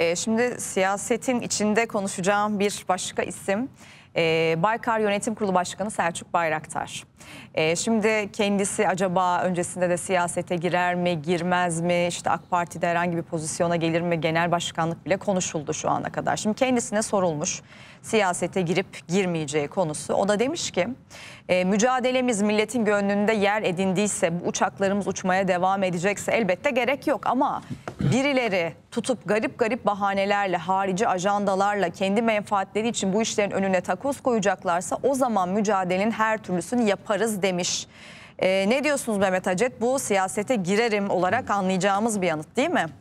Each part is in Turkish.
Şimdi siyasetin içinde konuşacağım bir başka isim Baykar Yönetim Kurulu Başkanı Selçuk Bayraktar. Şimdi kendisi acaba öncesinde de siyasete girer mi, girmez mi, işte AK Parti'de herhangi bir pozisyona gelir mi, genel başkanlık bile konuşuldu şu ana kadar. Şimdi kendisine sorulmuş siyasete girip girmeyeceği konusu. O da demiş ki mücadelemiz milletin gönlünde yer edindiyse, bu uçaklarımız uçmaya devam edecekse elbette gerek yok. Ama birileri tutup garip garip bahanelerle, harici ajandalarla, kendi menfaatleri için bu işlerin önüne takoz koyacaklarsa o zaman mücadelenin her türlüsünü yaparız demiş. Ne diyorsunuz Mehmet Hacet? Bu siyasete girerim olarak anlayacağımız bir yanıt değil mi?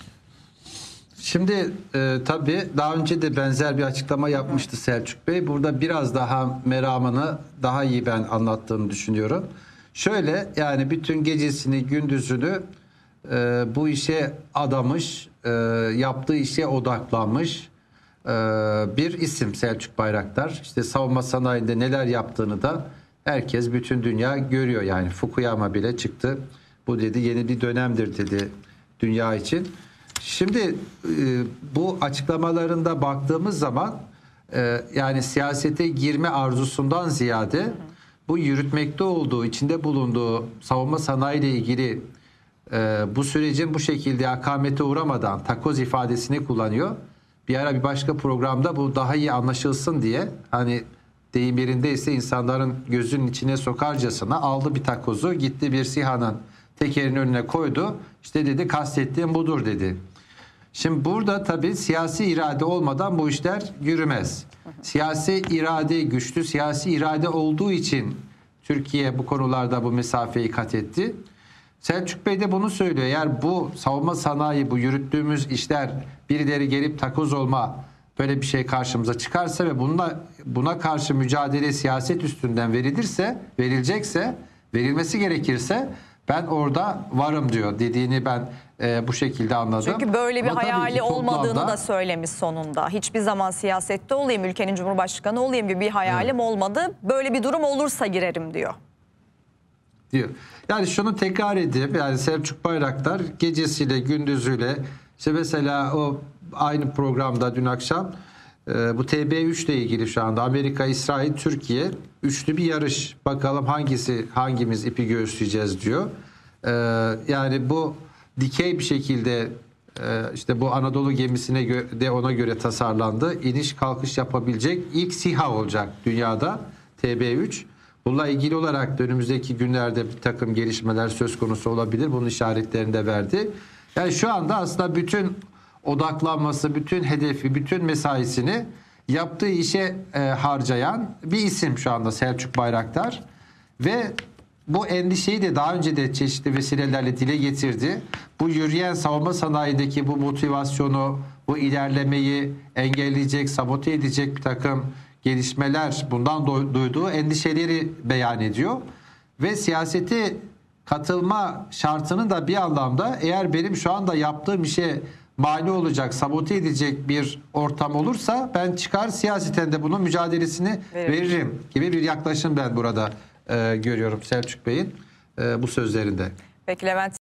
Şimdi tabii daha önce de benzer bir açıklama yapmıştı Selçuk Bey. Burada biraz daha meramını daha iyi ben anlattığını düşünüyorum. Şöyle, yani bütün gecesini gündüzünü bu işe adamış, yaptığı işe odaklanmış bir isim Selçuk Bayraktar. İşte savunma sanayinde neler yaptığını da herkes, bütün dünya görüyor. Yani Fukuyama bile çıktı. Bu dedi yeni bir dönemdir dedi dünya için. Şimdi bu açıklamalarında baktığımız zaman yani siyasete girme arzusundan ziyade bu yürütmekte olduğu, içinde bulunduğu savunma sanayi ile ilgili bu sürecin bu şekilde akamete uğramadan takoz ifadesini kullanıyor. Bir ara bir başka programda bu daha iyi anlaşılsın diye, hani deyim yerindeyse insanların gözünün içine sokarcasına aldı bir takozu, gitti bir SİHA'nın tekerinin önüne koydu. İşte dedi kastettiğim budur dedi. Şimdi burada tabii siyasi irade olmadan bu işler yürümez. Siyasi irade, güçlü siyasi irade olduğu için Türkiye bu konularda bu mesafeyi kat etti. Selçuk Bey de bunu söylüyor. Eğer bu savunma sanayi, bu yürüttüğümüz işler birileri gelip takoz olma, böyle bir şey karşımıza çıkarsa ve buna karşı mücadele siyaset üstünden verilecekse, verilmesi gerekirse ben orada varım diyor dediğini ben bu şekilde anladım. Çünkü böyle bir ama hayali olmadığını da söylemiş sonunda. Hiçbir zaman siyasette olayım, ülkenin cumhurbaşkanı olayım gibi bir hayalim olmadı. Böyle bir durum olursa girerim diyor. Yani şunu tekrar edeyim. Yani Selçuk Bayraktar gecesiyle gündüzüyle, işte mesela o aynı programda dün akşam bu TB3 ile ilgili şu anda Amerika, İsrail, Türkiye üçlü bir yarış. Bakalım hangimiz ipi göğüsleyeceğiz diyor. Yani bu dikey bir şekilde işte bu Anadolu gemisine de ona göre tasarlandı. İniş kalkış yapabilecek ilk SİHA olacak dünyada TB3. Bununla ilgili olarak önümüzdeki günlerde bir takım gelişmeler söz konusu olabilir. Bunun işaretlerini de verdi. Yani şu anda aslında bütün odaklanması, bütün hedefi, bütün mesaisini yaptığı işe harcayan bir isim şu anda Selçuk Bayraktar. Ve bu endişeyi de daha önce de çeşitli vesilelerle dile getirdi. Bu yürüyen savunma sanayindeki bu motivasyonu, bu ilerlemeyi engelleyecek, sabote edecek bir takım gelişmeler, bundan duyduğu endişeleri beyan ediyor. Ve siyasete katılma şartını da bir anlamda, eğer benim şu anda yaptığım işe mani olacak, sabote edecek bir ortam olursa ben çıkar siyaseten de bunun mücadelesini veririm gibi bir yaklaşım ben burada görüyorum Selçuk Bey'in bu sözlerinde. Peki Levent.